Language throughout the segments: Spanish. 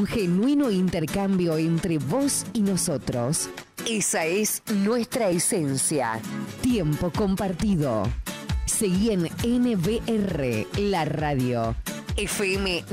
Un genuino intercambio entre vos y nosotros. Esa es nuestra esencia. Tiempo compartido. Seguí en NBR, la radio. FM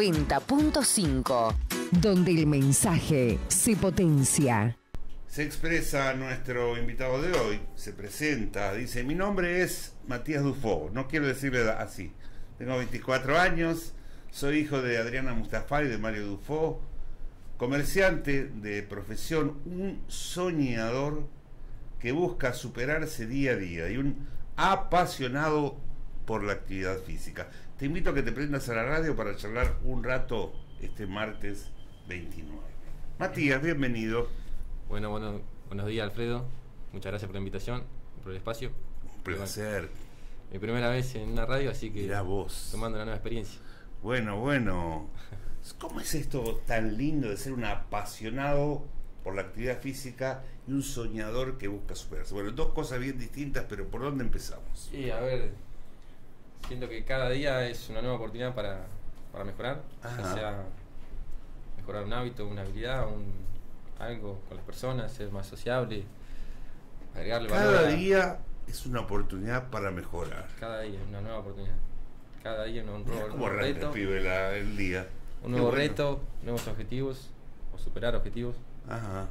90.5, donde el mensaje se potencia. Se expresa nuestro invitado de hoy, se presenta, dice: mi nombre es Matías Dufo, no quiero decirle así, tengo 24 años, soy hijo de Adriana Mustafa y de Mario Dufo, comerciante de profesión, un soñador que busca superarse día a día y un apasionado por la actividad física. Te invito a que te prendas a la radio para charlar un rato este martes 29. Matías, bienvenido. Bueno, buenos días, Alfredo. Muchas gracias por la invitación, por el espacio. Un placer. Mi primera vez en una radio, así que mirá vos, tomando una nueva experiencia. Bueno. ¿Cómo es esto tan lindo de ser un apasionado por la actividad física y un soñador que busca superarse? Bueno, dos cosas bien distintas, pero ¿por dónde empezamos? Sí, a ver, siento que cada día es una nueva oportunidad para mejorar. Ya sea mejorar un hábito, una habilidad, algo con las personas, ser más sociable, agregarle valor. Cada día es una oportunidad para mejorar. Cada día es una nueva oportunidad. Cada día un nuevo reto. El pibe el día. Un nuevo reto, nuevos objetivos, o superar objetivos. Ajá.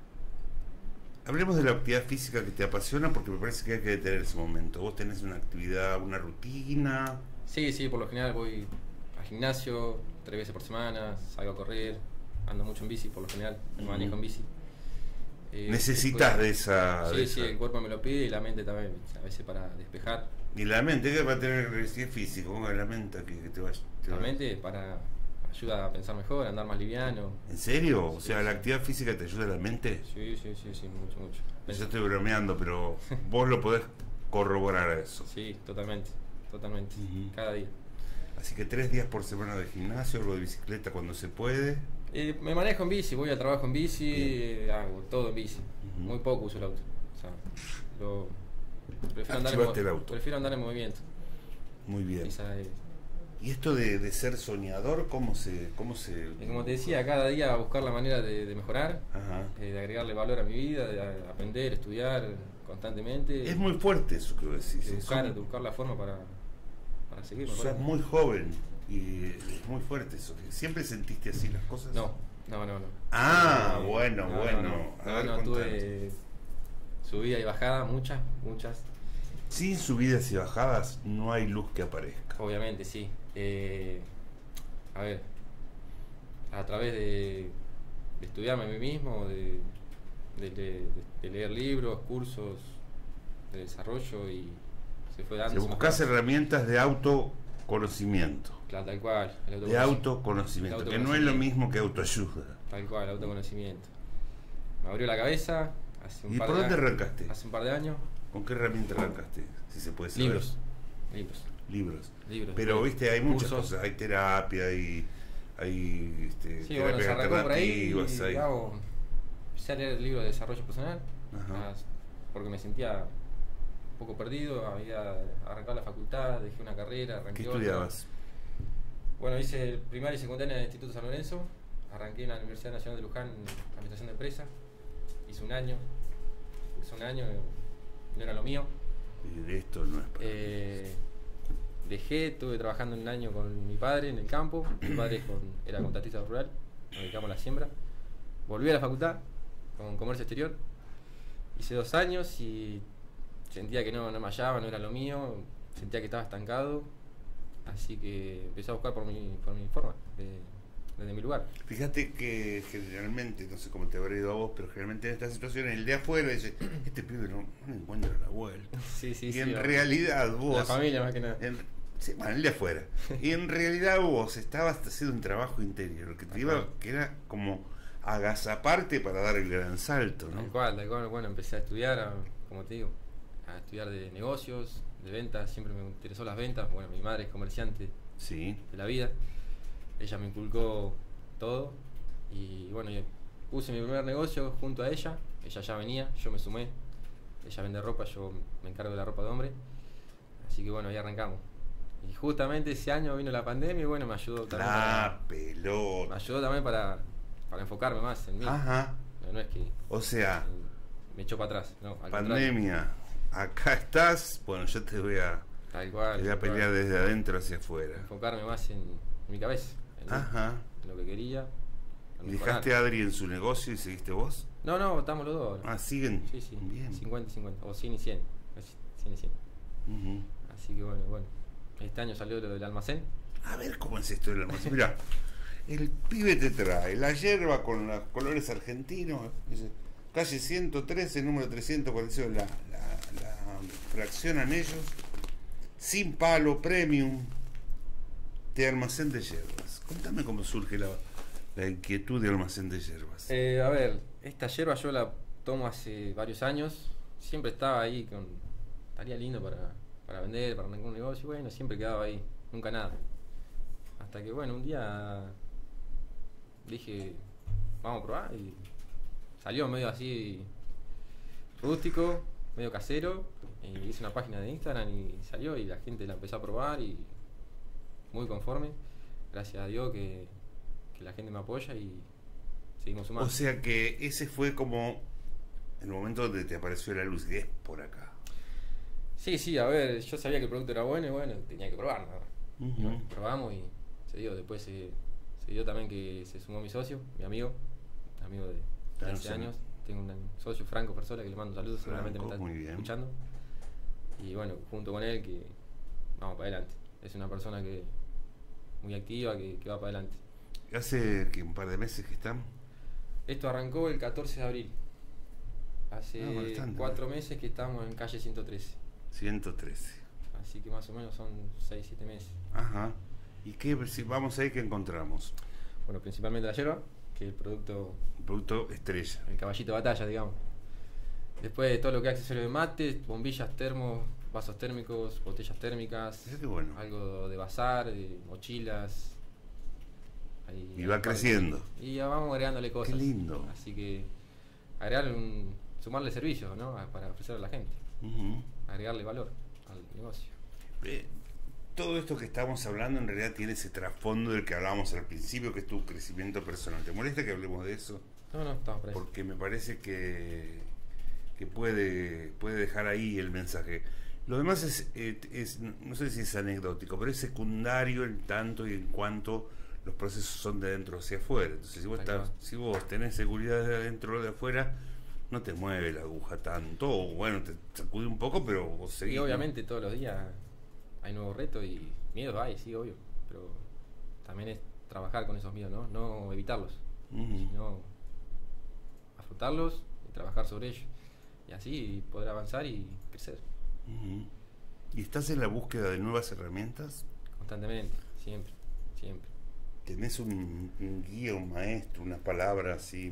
Hablemos de la actividad física que te apasiona, porque me parece que hay que detener ese momento. ¿Vos tenés una actividad, una rutina? Sí, por lo general voy al gimnasio 3 veces por semana, salgo a correr, ando mucho en bici, por lo general, me manejo en bici. Necesitas de esa... Sí, el cuerpo me lo pide y la mente también, a veces para despejar. ¿Y la mente qué va a tener ejercicio físico? ¿Cómo es la mente que te va? La mente para... ayuda a pensar mejor, a andar más liviano. ¿En serio? O sea, ¿la actividad física te ayuda a la mente? Sí, mucho. Yo estoy bromeando, pero vos lo podés corroborar a eso. Sí, totalmente. Cada día. Así que 3 días por semana de gimnasio, algo de bicicleta cuando se puede. Me manejo en bici, voy al trabajo en bici, hago todo en bici. Muy poco uso el auto. O sea, prefiero andar en movimiento. Muy bien. Esa es. ¿Y esto de ser soñador, cómo se...? Como te decía, cada día buscar la manera de mejorar, de agregarle valor a mi vida, de aprender, estudiar constantemente. Es muy fuerte eso que vos decís. De buscar la forma para seguir mejorando. Sos muy joven y es muy fuerte eso. ¿Siempre sentiste así las cosas? No. Bueno. No, tuve subida y bajada, muchas. Sin subidas y bajadas no hay luz que aparezca. Obviamente, sí. A ver, a través de estudiarme a mí mismo, de leer libros, cursos de desarrollo, y se fue dando. Si buscas herramientas de autoconocimiento. Claro, tal cual. De autoconocimiento, que no es lo mismo que autoayuda. Tal cual, autoconocimiento. Me abrió la cabeza hace un par de años. ¿Y por dónde arrancaste? Hace un par de años. ¿Con qué herramienta arrancaste? Si se puede saber. Libros. Pero viste, hay muchas cosas, hay terapia, hay terapias alternativas. Empecé a leer libros de desarrollo personal, porque me sentía un poco perdido, había arrancado la facultad, dejé una carrera, arranqué. ¿Qué estudiabas? Bueno, hice primaria y secundaria en el Instituto San Lorenzo, arranqué en la Universidad Nacional de Luján en Administración de Empresas, hice un año, no era lo mío. Esto no es para dejé, estuve trabajando un año con mi padre en el campo. Mi padre era contratista rural, nos dedicamos a la siembra. Volví a la facultad con comercio exterior, hice 2 años y sentía que no me hallaba, no era lo mío, sentía que estaba estancado, así que empecé a buscar por mi forma, desde mi lugar. Fíjate que generalmente, no sé cómo te habrá ido a vos, pero generalmente en estas situaciones el de afuera dice: este pibe no encuentra la vuelta. Y en realidad vos... La familia más que nada. El de afuera. Y en realidad vos estabas haciendo un trabajo interior que era como agazaparte para dar el gran salto, ¿no? Tal cual. Bueno, empecé a estudiar, como te digo, a estudiar de negocios, de ventas. Siempre me interesó las ventas. Bueno, mi madre es comerciante de la vida. Ella me inculcó todo y bueno, yo puse mi primer negocio junto a ella. Ella ya venía, yo me sumé. Ella vende ropa, yo me encargo de la ropa de hombre. Así que bueno, ahí arrancamos. Y justamente ese año vino la pandemia y bueno, me ayudó también La me pelota. ayudó también para enfocarme más en mí. Ajá. No es que O sea, me echó para atrás, no, al contrario. pandemia, acá estás. Bueno, yo te voy a, Tal cual. te voy a tal cual. pelear desde adentro hacia afuera. Enfocarme más en mi cabeza, en mí, Ajá. en lo que quería. en ¿Y mejorar. dejaste a Adri en su negocio y seguiste vos? No, estamos los dos. Ah, siguen. Sí, sí. Bien. 50-50. O 100 y 100. 100 y 100. Ujú. Así que bueno. Este año salió lo del almacén. A ver cómo es esto del almacén. Mirá, el pibe te trae la yerba con los colores argentinos. Dice, calle 113, número 346, la fraccionan ellos. Sin palo, premium, de almacén de yerbas. Contame cómo surge la inquietud de almacén de yerbas. A ver, esta yerba yo la tomo hace varios años. Siempre estaba ahí estaría lindo para vender, para algún negocio. Bueno, siempre quedaba ahí, nunca nada. Hasta que bueno, un día dije, vamos a probar y salió medio así rústico, medio casero. Y hice una página de Instagram y salió y la gente la empezó a probar y muy conforme. Gracias a Dios que la gente me apoya y seguimos sumando. O sea que ese fue como el momento donde te apareció la luz. Y es por acá. Sí, a ver, yo sabía que el producto era bueno y bueno, tenía que probar nada más. Ujú. Y bueno, probamos y se dio. Después se dio también que se sumó mi socio, mi amigo de Claro, 11 sí. años. Tengo un socio, Franco Persola, que le mando saludos, seguramente me Franco, está muy bien. escuchando. Y bueno, junto con él que vamos para adelante. Es una persona que muy activa, que va para adelante. Hace que un par de meses que están. Esto arrancó el 14 de abril. Hace bastante, 4 meses que estamos en calle 113. 113. Así que más o menos son 6-7 meses. Ajá. ¿Y qué, si vamos ahí, qué encontramos? Bueno, principalmente la yerba, que es el producto, Un producto estrella. el caballito de batalla, digamos. Después todo lo que es accesorio de mate, bombillas, termos, vasos térmicos, botellas térmicas. Mirá qué bueno. Algo de bazar, mochilas. Ahí Y va creciendo. Y ya vamos agregándole cosas. Qué lindo. Así que sumarle servicios, ¿no? Para ofrecer a la gente. Ujú. Agregarle valor al negocio. Todo esto que estamos hablando en realidad tiene ese trasfondo del que hablábamos al principio, que es tu crecimiento personal. ¿Te molesta que hablemos de eso? No, estamos para eso. Porque me parece que puede dejar ahí el mensaje. Lo demás es, no sé si es anecdótico, pero es secundario en tanto y en cuanto los procesos son de adentro hacia afuera. Entonces, si vos tenés seguridad de adentro o de afuera, no te mueve la aguja tanto. O bueno, te sacude un poco, pero vos seguís. Y obviamente todos los días hay nuevos retos y miedos hay, sí, obvio. Pero también es trabajar con esos miedos, no evitarlos, ¿no? Ujú. sino afrontarlos y trabajar sobre ellos. Y así poder avanzar y crecer Ujú. ¿Y estás en la búsqueda de nuevas herramientas? constantemente, siempre. ¿Tenés un guía, un maestro, una palabra así?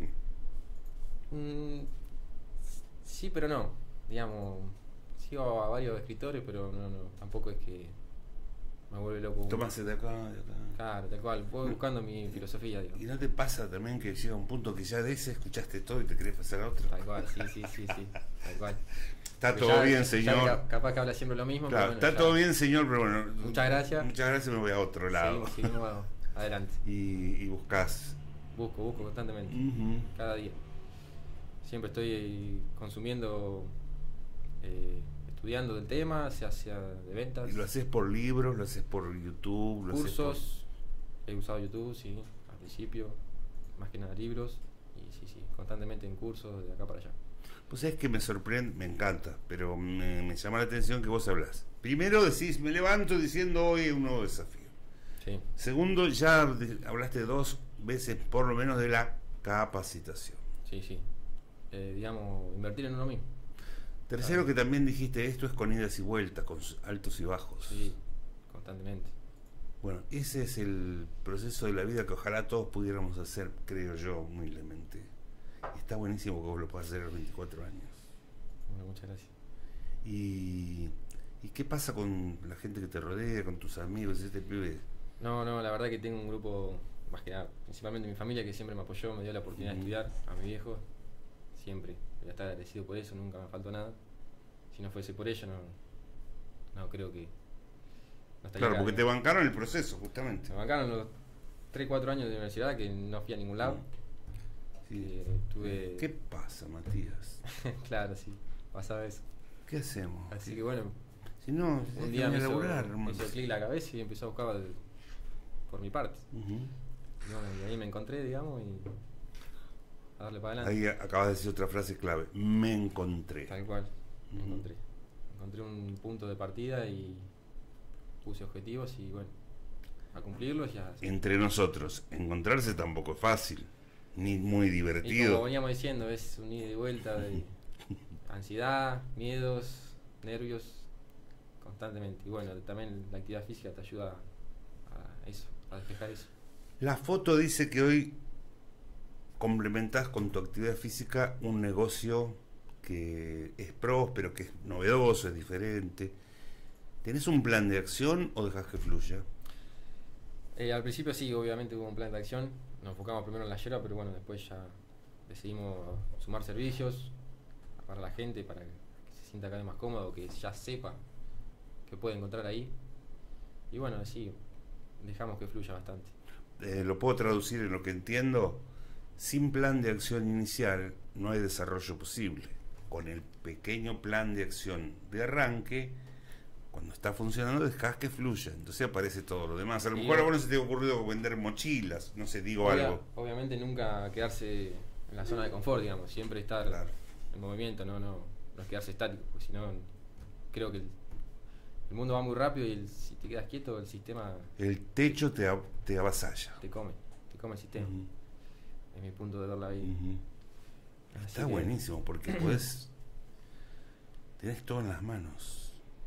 Sí, pero no. Digamos, sigo a varios escritores, pero no, tampoco es que me vuelve loco. Tomás de acá, de acá. Claro, tal cual. Voy buscando mi filosofía, digamos. ¿Y no te pasa también que llega un punto que ya de ese escuchaste todo y te querés pasar a otro? Tal cual, sí, tal cual. Está Porque todo ya- bien, ya señor. capaz que habla siempre lo mismo. Claro, pero está bueno, todo ya bien, señor, pero bueno. Muchas gracias. Muchas gracias, me voy a otro lado. seguimos adelante. Y buscás. Busco constantemente. Ujú. Cada día. Siempre estoy consumiendo, estudiando del tema, sea de ventas, ¿Y lo haces por libros, lo haces por YouTube? Lo haces cursos. He usado YouTube, sí, al principio. Más que nada libros. Y sí, constantemente en cursos de acá para allá. Pues es que me sorprende, me encanta, pero me llama la atención que vos hablás. Primero decís, me levanto diciendo hoy un nuevo desafío. Sí, Segundo, ya hablaste 2 veces por lo menos de la capacitación. sí. Digamos, invertir en uno mismo. Tercero, que también dijiste, esto es con idas y vueltas, con altos y bajos. Sí, constantemente. Bueno, ese es el proceso de la vida que ojalá todos pudiéramos hacer, creo yo, humildemente. Y está buenísimo que vos lo puedas hacer a los 24 años. Bueno, muchas gracias. ¿Y qué pasa con la gente que te rodea, con tus amigos, este pibe? No, la verdad que tengo un grupo, más que nada, principalmente mi familia, que siempre me apoyó, me dio la oportunidad de estudiar, a mi viejo, siempre. Voy a estar agradecido por eso, nunca me faltó nada. Si no fuese por ello, no creo que no estaría Claro, acá, porque te digamos. bancaron el proceso, justamente. Me bancaron los 3-4 años de universidad que no fui a ningún lado. Sí. Tuve... ¿Qué pasa, Matías? Claro, sí, pasaba eso. ¿Qué hacemos? Así que bueno, Si no, un día me hizo, laburar, me hizo clic la cabeza y empecé a buscar por mi parte. Ujú. Y bueno, y ahí me encontré, digamos, y a darle para adelante. Ahí acabas de decir otra frase clave. Me encontré. Tal cual, me Ujú. encontré. Encontré un punto de partida y puse objetivos y bueno, a cumplirlos y a... Entre nosotros, encontrarse tampoco es fácil, ni muy Y como divertido. veníamos diciendo, es un ida y vuelta de ansiedad, miedos, nervios, constantemente. Y bueno, también la actividad física te ayuda a eso, a despejar eso. La foto dice que hoy complementás con tu actividad física un negocio que es próspero, que es novedoso, es diferente. ¿Tenés un plan de acción o dejas que fluya? Al principio sí, obviamente hubo un plan de acción. Nos enfocamos primero en la yerba, pero bueno, después ya decidimos sumar servicios para la gente, para que se sienta cada vez más cómodo, que ya sepa que puede encontrar ahí. Y bueno, sí, dejamos que fluya bastante. Lo puedo traducir en lo que entiendo. Sin plan de acción inicial no hay desarrollo posible. Con el pequeño plan de acción de arranque, cuando está funcionando, dejas que fluya. Entonces aparece todo lo demás. A lo Y mejor a vos no se te ha ocurrido vender mochilas, no sé, digo algo. Obviamente nunca quedarse en la zona de confort, digamos, siempre estar Claro. en movimiento, no es quedarse estático, porque si no, creo que el mundo va muy rápido y si te quedas quieto, el sistema El techo te avasalla. te come el sistema. Ujú, Es mi punto de ver la vida. ujú. Así Está que- buenísimo porque tenés todo en las manos.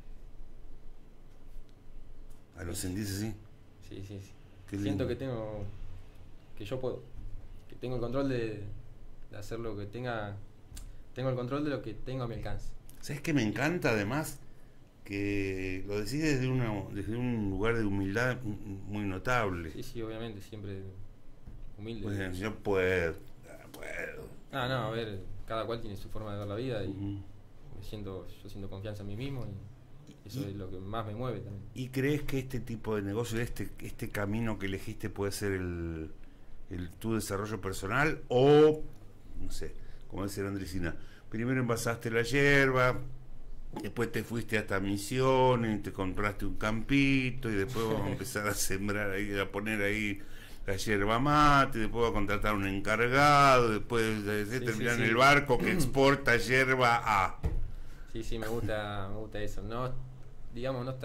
¿A lo sentís así? Sí, sí, sí. Qué Siento lindo. que yo puedo, que tengo el control de hacer lo que tengo el control de lo que tengo a mi alcance. ¿Sabes qué me encanta además? Que lo decís desde un lugar de humildad muy notable. Sí, sí, obviamente, siempre humilde. Pues, yo puedo. No, a ver, cada cual tiene su forma de ver la vida y Ujú. yo siento confianza en mí mismo y eso es lo que más me mueve también. ¿Y crees que este tipo de negocio, este camino que elegiste puede ser tu desarrollo personal o, no sé, como dice la Andresina, primero envasaste la hierba, después te fuiste hasta Misiones, te compraste un campito y después vamos a empezar a sembrar ahí, a poner ahí la yerba mate, después vas a contratar un encargado, después de terminar sí, en sí. el barco que exporta yerba a... Sí, me gusta eso. No, digamos, no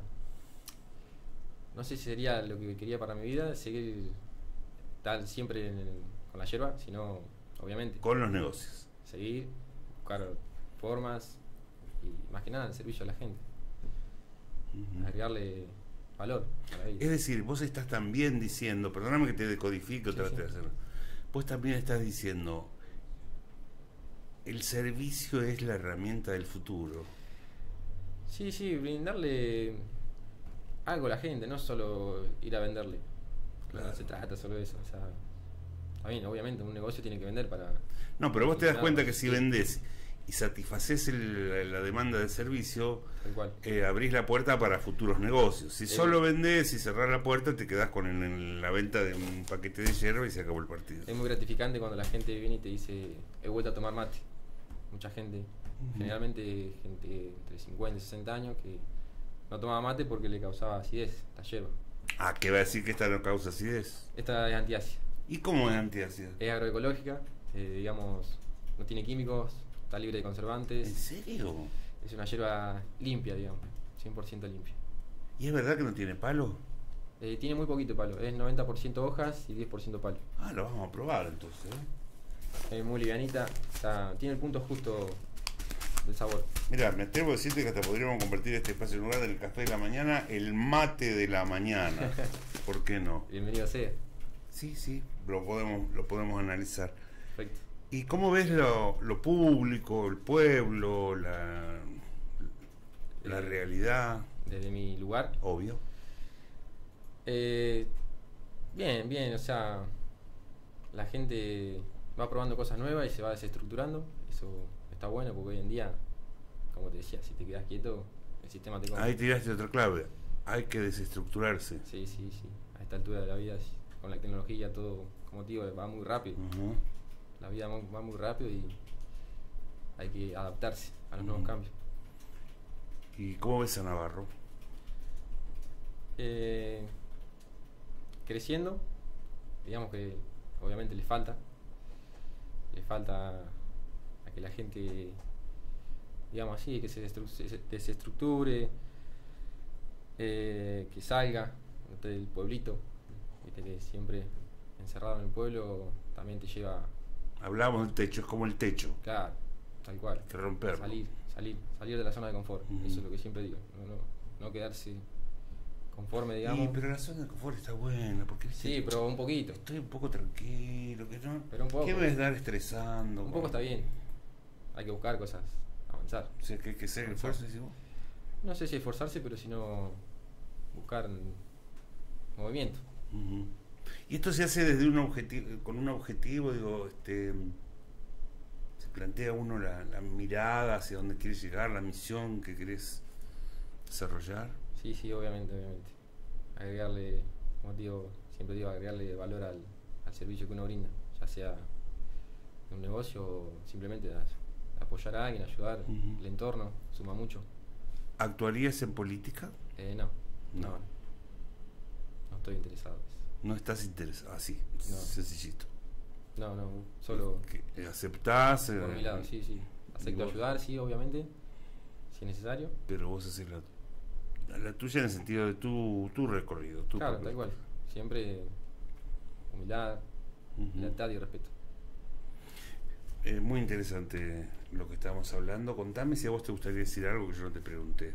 sé si sería lo que quería para mi vida, seguir tal siempre con la yerba, sino, obviamente, con los negocios. seguir, buscar formas y más que nada el servicio a la gente, Ujú. agregarle valor a la vida. Es decir, vos estás también diciendo, perdóname que te decodifique o Sí, trate sí. de hacerlo, vos también estás diciendo, el servicio es la herramienta del futuro. Sí, brindarle algo a la gente, no solo ir a venderle. Claro. No se trata solo de eso. O sea, está bien, obviamente un negocio tiene que vender para... No, pero vos te das Claro, cuenta que si sí. vendés y satisfaces la demanda del servicio, Tal cual. abrís la puerta para futuros negocios. Si Sí. solo vendés y cerrás la puerta, te quedás con la venta de un paquete de hierba y se acabó el partido. Es muy gratificante cuando la gente viene y te dice, he vuelto a tomar mate. Mucha gente, generalmente gente entre 50 y 60 años que no tomaba mate porque le causaba acidez, la yerba. Ah, ¿qué va a decir que esta no causa acidez? Esta es antiácida. ¿Y cómo es antiácida? Es agroecológica, digamos, no tiene químicos, está libre de ¿En conservantes. serio? Es una yerba limpia, digamos, 100% limpia. ¿Y es verdad que no tiene palo? Tiene muy poquito palo, es 90% hojas y 10% palo. Ah, lo vamos a probar entonces. Es muy livianita, tiene el punto justo del sabor. Mira, me atrevo a decirte que hasta podríamos convertir este espacio en lugar del café de la mañana, el mate de la mañana. ¿Por qué no? Bienvenido sea. Sí, lo podemos analizar. Perfecto. ¿Y cómo ves lo público, el pueblo, la realidad? Desde mi lugar. Obvio. Bien, o sea, la gente va probando cosas nuevas y se va desestructurando. Eso está bueno porque hoy en día, como te decía, si te quedas quieto, el sistema te come. Ahí tiraste otra clave. Hay que desestructurarse. Sí, sí, sí. A esta altura de la vida, con la tecnología, todo, como te digo, va muy rápido. Ujú. La vida va muy rápido y hay que adaptarse a los nuevos cambios. ¿Y cómo ves a Navarro? Creciendo, digamos que obviamente le falta a que la gente, digamos así, que se desestructure, que salga del pueblito. Viste que siempre encerrado en el pueblo también te lleva, Hablamos del techo, es como el techo. claro, tal cual, Que romperlo. salir de la zona de confort. Eso es lo que siempre digo, no quedarse conforme, digamos. Y, pero la zona de confort está buena, porque Sí, pero un poquito. estoy un poco tranquilo, que no. Pero un poco. ¿Qué me vas a estar estresando? Un poco está bien. Hay que buscar cosas, avanzar. O sea, que hay que ser el esfuerzo, decís vos. No sé si esforzarse, pero sino buscar movimiento. Ujú. Y esto se hace desde un objetivo, con un objetivo, digo, se plantea uno la mirada hacia dónde quieres llegar, la misión que querés desarrollar. Sí, sí, obviamente. Agregarle, como te digo, siempre digo, agregarle valor al servicio que uno brinda, ya sea de un negocio o simplemente apoyar a alguien, ayudar, Ujú. el entorno, suma mucho. ¿Actuarías en política? No No. estoy interesado. No estás interesado, así, No. sencillito. No, solo Que aceptás, por mi lado, sí. Acepto vos- ayudar, sí, obviamente, si es necesario. pero vos haces la tuya en el sentido de tu recorrido. Tu Claro, propio. tal cual. Siempre humildad, Ujú. lealtad y respeto. Muy interesante lo que estábamos hablando. Contame si a vos te gustaría decir algo que yo no te pregunté.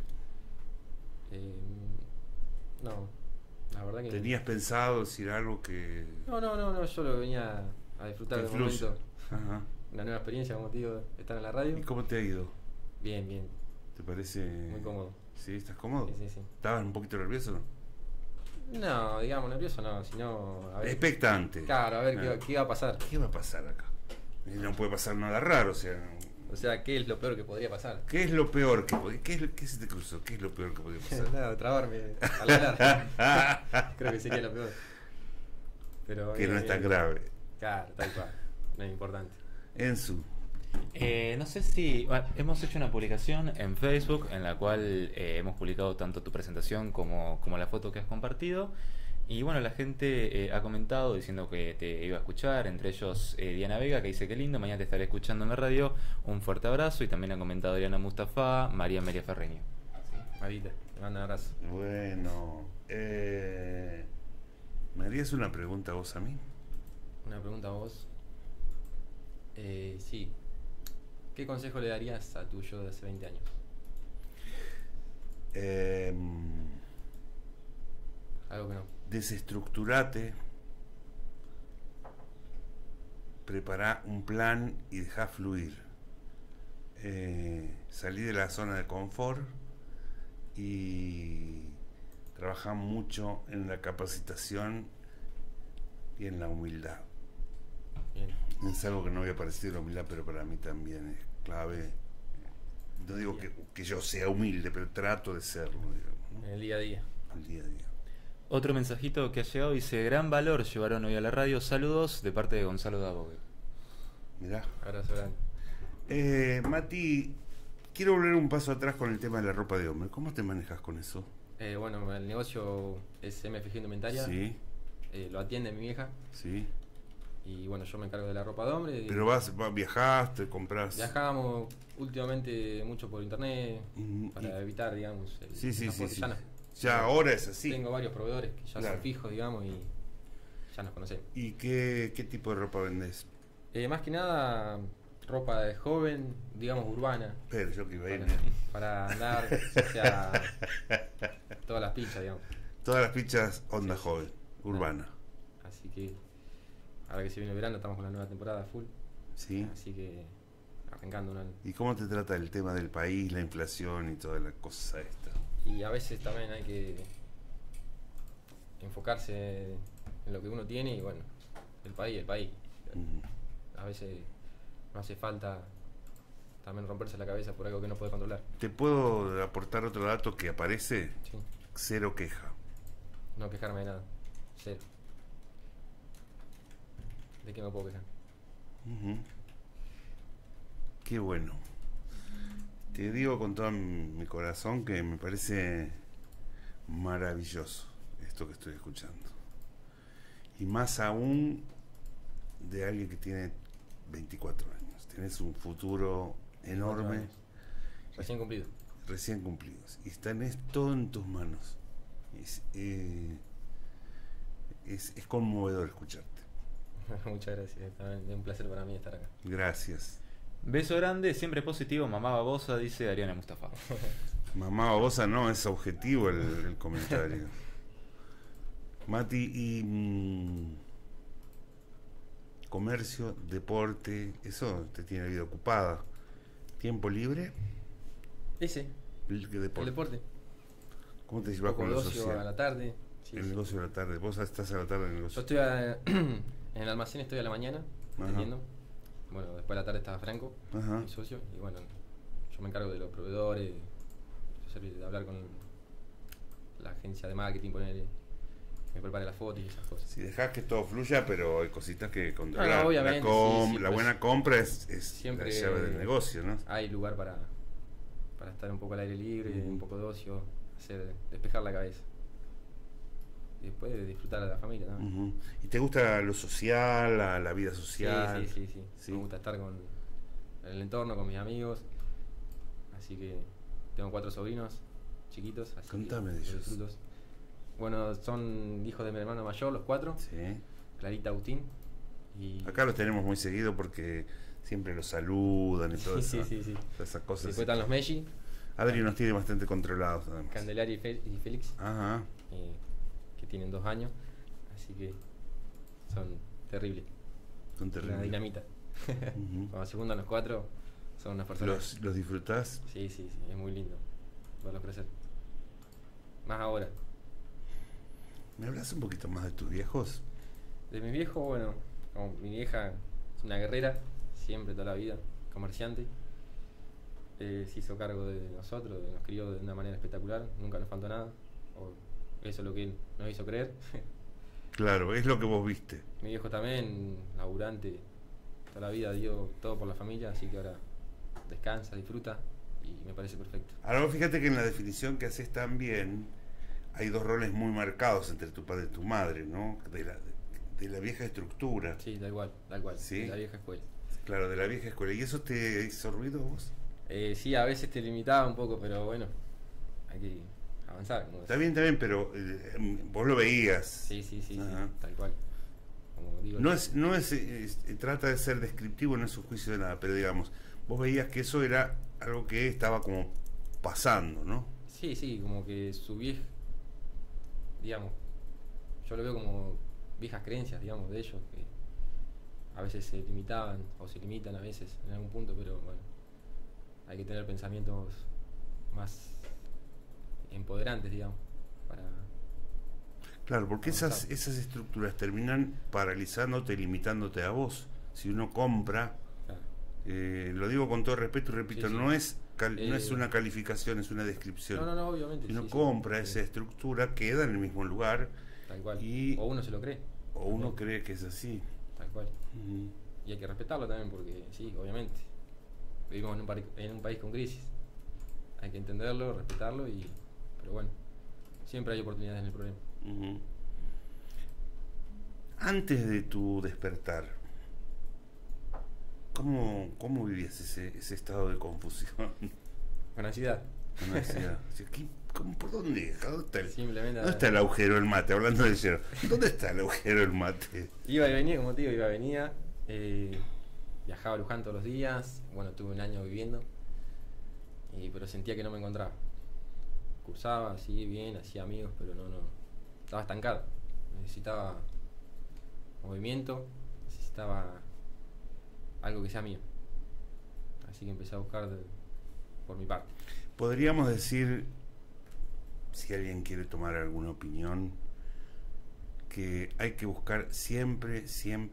No, la verdad que ¿Tenías pensado decir algo que No, yo lo venía a disfrutar te del influye? momento. Ajá. Una nueva experiencia, como te digo, estar en la radio. ¿Y cómo te ha ido? Bien, ¿Te parece? muy cómodo. ¿Sí? ¿Estás cómodo? Sí. ¿Estabas un poquito nervioso? No, digamos, nervioso no, sino a ver. Expectante. Claro, a ver Ah. qué va a pasar. ¿Qué va a pasar acá? No puede pasar nada raro, o sea, O sea, ¿qué es lo peor que podría pasar? ¿qué es lo peor que podía? ¿Qué se te cruzó? ¿Qué es lo peor que podía pasar? Nada, trabarme al hablar. Creo que sería lo peor. Pero Que no es tan bien. grave. Claro, tal cual. No es importante. Ensu. No sé si bueno, hemos hecho una publicación en Facebook en la cual hemos publicado tanto tu presentación como la foto que has compartido. Y bueno, la gente ha comentado diciendo que te iba a escuchar, entre ellos Diana Vega, que dice que lindo, mañana te estaré escuchando en la radio, un fuerte abrazo. Y también ha comentado Adriana Mustafa, María Amelia Ferreño. Marita, te mando un abrazo. Bueno, ¿me harías una pregunta vos a mí? Una pregunta a vos. Sí. ¿Qué consejo le darías a tu yo de hace 20 años? Algo que no. Desestructurate, prepará un plan y dejá fluir. Salí de la zona de confort y trabajá mucho en la capacitación y en la humildad. Bien. Es algo que no había parecido la humildad, pero para mí también es clave. No digo que yo sea humilde, pero trato de serlo, digamos, ¿no? En el día a día. Al día a día. Otro mensajito que ha llegado dice: gran valor llevaron hoy a la radio, saludos de parte de Gonzalo Dabogue. Mirá. Abrazo grande. Mati, quiero volver un paso atrás con el tema de la ropa de hombre. ¿Cómo te manejas con eso? Bueno, el negocio es MFG Indumentaria. Sí, Lo atiende mi vieja. sí. Y bueno, yo me encargo de la ropa de hombre. Pero viajaste, compras. Viajamos últimamente mucho por internet para Y- evitar, digamos, el Sí, sí, sí. transporte sí. llano. Ya ahora es así. Tengo varios proveedores que ya Claro. son fijos, digamos, y ya nos conocemos. ¿Y qué tipo de ropa vendés? Más que nada, ropa de joven, digamos, urbana. Pero yo que iba a ir. Para andar, o sea, todas las pichas, digamos. Todas las pichas onda joven, urbana. Así que, ahora que se viene el verano, estamos con la nueva temporada full. ¿Sí? Así que, arrancando una. ¿Y cómo te trata el tema del país, la inflación y toda la cosa esta? Y a veces también hay que enfocarse en lo que uno tiene y bueno, el país. Ujú. A veces no hace falta también romperse la cabeza por algo que no puede controlar. ¿Te puedo aportar otro dato que aparece? Sí. cero queja. No quejarme de nada. Cero. ¿De qué me puedo quejar? Ujú. Qué bueno. Te digo con todo mi corazón que me parece maravilloso esto que estoy escuchando. Y más aún de alguien que tiene 24 años. Tenés un futuro enorme, años. Recién cumplido. recién cumplidos. Y tenés todo en tus manos. Es conmovedor escucharte. Muchas gracias. También es un placer para mí estar acá. Gracias. Beso grande, siempre positivo, mamá babosa, dice Adriana Mustafa. Mamá babosa, no, es objetivo el comentario. Mati, y comercio, deporte, eso te tiene la vida ocupada. ¿Tiempo libre? Ese, ¿Qué el deporte? deporte. ¿Cómo te Un llevas poco con de lo ocio social? a la tarde. Sí, El sí. negocio de la tarde. Vos estás a la tarde en el Yo negocio. estoy en el almacén, estoy a la mañana, Ajá. atendiendo. Bueno, después de la tarde estaba Franco, Ajá. mi socio, y bueno, yo me encargo de los proveedores, de hablar con la agencia de marketing, ponerle, me prepare las fotos y esas cosas. Si dejás que todo fluya, pero hay cositas que controlar. No, obviamente, sí, la pues, buena compra es siempre la llave del negocio, ¿no? hay lugar para estar un poco al aire libre, Ujú. un poco de ocio, despejar la cabeza. Y después de disfrutar de la familia también. Ujú. ¿Y te gusta lo social, la vida social? Sí. Sí. Me gusta estar en el entorno, con mis amigos. Así que tengo 4 sobrinos chiquitos. Así Contame que de los ellos. disfruto. Bueno, son hijos de mi hermano mayor, los 4. Sí. Clarita, Agustín. Y Acá los tenemos muy seguido porque siempre los saludan y todo sí, eso. sí. Todas esas cosas. Después están los Meji, Adri nos tiene bastante controlados, además. Candelaria y Félix, Ajá. que tienen 2 años. Así que son terribles. Son Una terribles. dinamita. Ujú. Cuando se juntan los 4, son unas personas. ¿Los disfrutás? Sí, es muy lindo verlos crecer. Más ahora. ¿Me hablas un poquito más de tus viejos? De mi viejo, bueno, como mi vieja es una guerrera, siempre, toda la vida, comerciante. Se hizo cargo de nosotros, nos crió de una manera espectacular, nunca nos faltó nada. O eso es lo que él nos hizo creer. Claro, es lo que vos viste. Mi viejo también, laburante, toda la vida dio todo por la familia, así que ahora descansa, disfruta y me parece perfecto. Ahora vos fíjate que en la definición que haces también hay 2 roles muy marcados entre tu padre y tu madre, ¿no? De la vieja estructura. Sí, tal cual, ¿Sí? de la vieja escuela. Claro, de la vieja escuela. ¿Y eso te hizo ruido a vos? Sí, a veces te limitaba un poco, pero bueno, hay que avanzar. Como Está bien, pero vos lo veías. Sí, Ajá. tal cual. Como digo, No es, trata de ser descriptivo, no es un juicio de nada, pero digamos, vos veías que eso era algo que estaba como pasando, ¿no? sí, como que su vieja, digamos, yo lo veo como viejas creencias, digamos, de ellos, que a veces se limitaban o se limitan a veces en algún punto, pero bueno, hay que tener pensamientos más empoderantes, digamos, para... Claro, porque esas Avanzar. estructuras terminan paralizándote, limitándote a vos. Si uno compra, Claro. lo digo con todo respeto y repito, Sí. no es una calificación, es una descripción. No, obviamente. Si uno sí, compra sí. esa estructura, queda en el mismo lugar Tal cual. y- O uno se lo cree. o uno También. cree que es así. Tal cual. Ujú. Y hay que respetarlo también porque, sí, obviamente, vivimos en un país con crisis. Hay que entenderlo, respetarlo, pero bueno, siempre hay oportunidades en el problema. Ujú. Antes de tu despertar, ¿cómo vivías ese estado de confusión? Con ansiedad. Con ansiedad. ¿Por dónde? Simplemente ¿Dónde está el agujero del mate? Hablando de cero. ¿Dónde está el agujero del mate? iba y venía, como te digo, iba y venía. Viajaba a Luján todos los días. Bueno, estuve un año viviendo. Pero sentía que no me encontraba. Cursaba así bien, hacía amigos, pero no. Estaba estancado. Necesitaba movimiento, necesitaba algo que sea mío. Así que empecé a buscar por mi parte. Podríamos decir, si alguien quiere tomar alguna opinión, que hay que buscar siempre.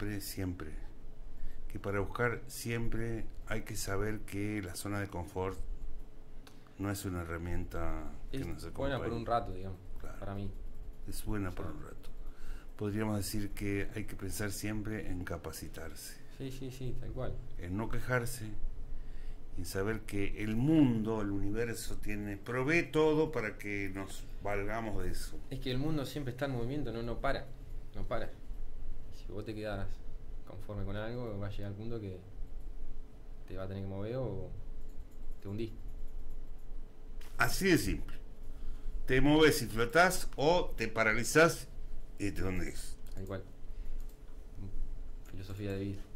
Que para buscar siempre hay que saber que la zona de confort no es una herramienta que Es nos buena acompañe. por un rato, digamos. para mí. Es buena por un rato. Podríamos decir que hay que pensar siempre en capacitarse, Sí, tal cual. en no quejarse, en saber que el mundo, el universo provee todo para que nos valgamos de eso. Es que el mundo siempre está en movimiento, no para. Si vos te quedas conforme con algo, va a llegar al punto que te va a tener que mover o te hundís. Así de simple. Te moves y flotás o te paralizás y te hundís. Tal cual. Filosofía de vida.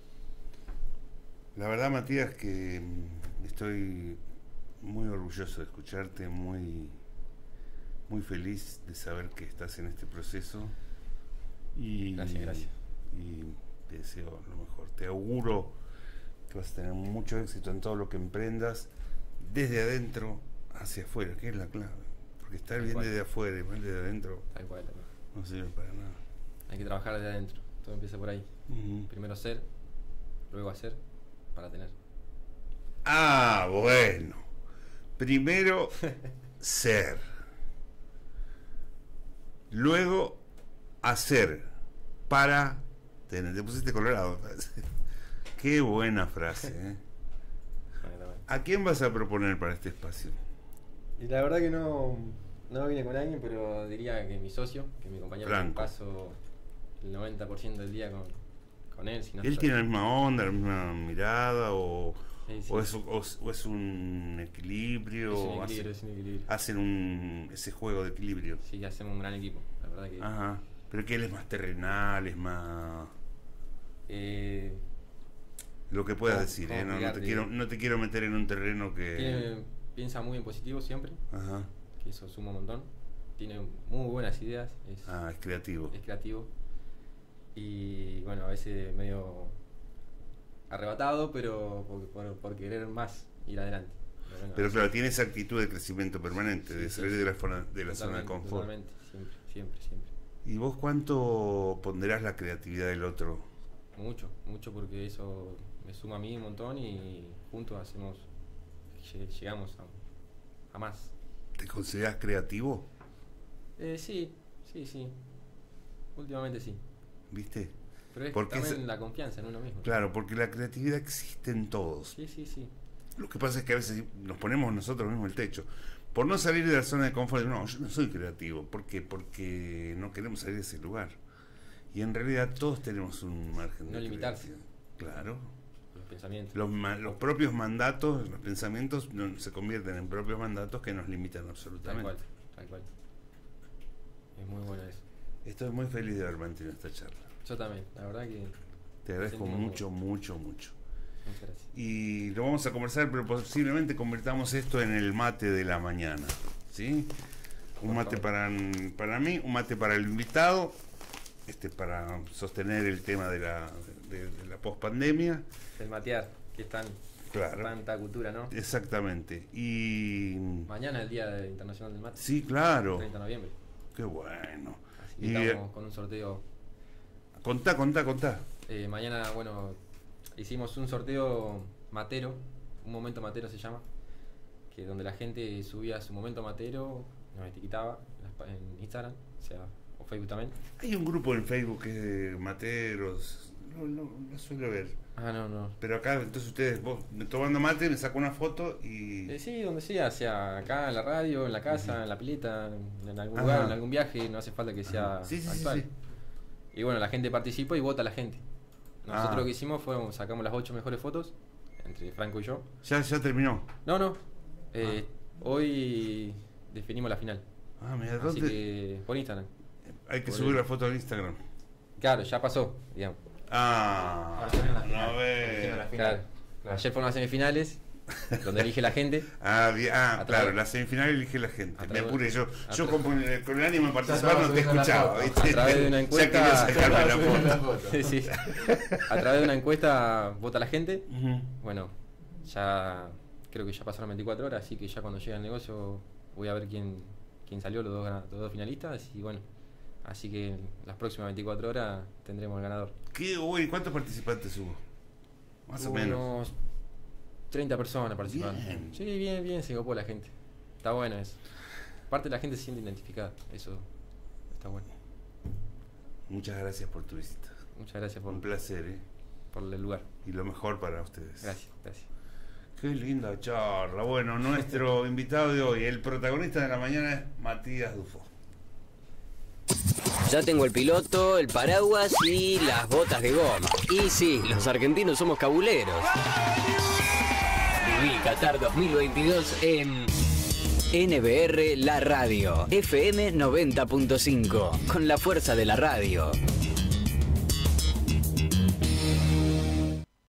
La verdad, Matías, que estoy muy orgulloso de escucharte, muy feliz de saber que estás en este proceso. Y, Gracias. Y te deseo lo mejor. Te auguro que vas a tener mucho éxito en todo lo que emprendas, desde adentro hacia afuera, que es la clave. Porque estar bien desde afuera y mal desde adentro Tal cual. no sirve para nada. Hay que trabajar desde adentro. Todo empieza por ahí. Ujú. Primero ser, luego hacer, para tener. Ah, bueno. Primero ser. Luego hacer para tener. Te pusiste colorado. Qué buena frase, ¿eh? ¿A quién vas a proponer para este espacio? Y la verdad que no vine con alguien, pero diría que mi socio, que mi compañero, que Franco. paso el 90% del día con él. Si no ¿Él estoy- tiene la misma onda, la misma mirada o, Sí. o es un equilibrio? Es un equilibrio. Hacen ese juego de equilibrio. Sí, hacemos un gran equipo, la verdad que... Ajá. Pero que él es más terrenal, es más... Lo que puedas ¿Cómo- decir, cómo ¿eh? explicarte? No te quiero meter en un terreno que... piensa muy en positivo siempre, Ajá. que eso suma un montón. Tiene muy buenas ideas, es creativo. creativo. Y bueno, a veces medio arrebatado, pero por querer más ir adelante. Bueno, Pero claro, tiene esa actitud de crecimiento permanente, de Sí, salir sí. de la zona de confort. Totalmente, siempre. ¿Y vos cuánto ponderás la creatividad del otro? Mucho porque eso me suma a mí un montón y juntos llegamos a más. ¿Te considerás creativo? Sí. Últimamente sí. ¿Viste? Pero es Porque también es- la confianza en uno mismo. Claro, porque la creatividad existe en todos. Sí. Lo que pasa es que a veces nos ponemos nosotros mismos el techo. Por no salir de la zona de confort, no, yo no soy creativo. ¿Por qué? Porque no queremos salir de ese lugar. Y en realidad todos tenemos un margen No de limitarse. creatividad. Claro. Los pensamientos. Los propios mandatos, los pensamientos se convierten en propios mandatos que nos limitan absolutamente. Tal cual. Es muy bueno eso. Estoy muy feliz de haber mantenido esta charla. Yo también, la verdad que... Te agradezco Sentimos mucho. Muchas gracias. Y lo vamos a conversar, pero posiblemente convirtamos esto en el mate de la mañana. ¿Sí? Un Por mate favor. para mí, un mate para el invitado, para sostener el tema de la pospandemia. El matear, que es Claro. tanta cultura, ¿no? Exactamente. Y Mañana es el Día Internacional del Mate. sí, claro. 30 de noviembre. Qué bueno. Así que Y estamos con un sorteo. contá. Mañana, bueno, hicimos un sorteo matero, un momento matero se llama, que donde la gente subía su momento matero, nos etiquetaba en Instagram, o Facebook también. Hay un grupo en Facebook que es de materos. No suelo ver. Ah, no. Pero acá, entonces vos tomando mate, me saco una foto y... Sí, donde sea acá en la radio, en la casa, en la pileta, en algún Ajá. lugar, en algún viaje, no hace falta que sea Sí. actual. Y bueno, la gente participa y vota a la gente. Nosotros Ah. lo que hicimos fue, sacamos las 8 mejores fotos, entre Franco y yo. Ya terminó. No. Hoy definimos la final. Mira, Así ¿dónde? que por Instagram. Hay que por subir el- la foto al Instagram. Claro, ya pasó, digamos. Ahora se viene la final. no ve. La final. Claro. Ayer fueron las semifinales, donde elige la gente. Claro, través- la semifinal elige la gente. a Me través- apure yo. a Yo través- con el ánimo de participar estaba no te subiendo la escuchaba, foto. ¿viste? A través de una Ya encuesta- quería sacarme la Subiendo foto. Sí. A través de una encuesta vota la gente. Ujú. Bueno, ya creo que ya pasaron 24 horas, así que ya cuando llegue el negocio voy a ver quién salió, los dos finalistas. Y bueno, así que en las próximas 24 horas tendremos el ganador. ¿Cuántos participantes hubo? Más o Hubo menos. unos 30 personas participando. Bien. Sí, bien, se copó la gente. Está bueno eso. Aparte la gente se siente identificada, eso está bueno. Muchas gracias por tu visita. Muchas gracias Un placer, por el lugar. Y lo mejor para ustedes. Gracias, gracias. Qué linda charla. Bueno, nuestro invitado de hoy, el protagonista de la mañana es Matías Dufo. Ya tengo el piloto, el paraguas y las botas de goma. Y sí, los argentinos somos cabuleros. Viví Qatar 2022 en NBR La Radio, FM 90.5, con la fuerza de la radio.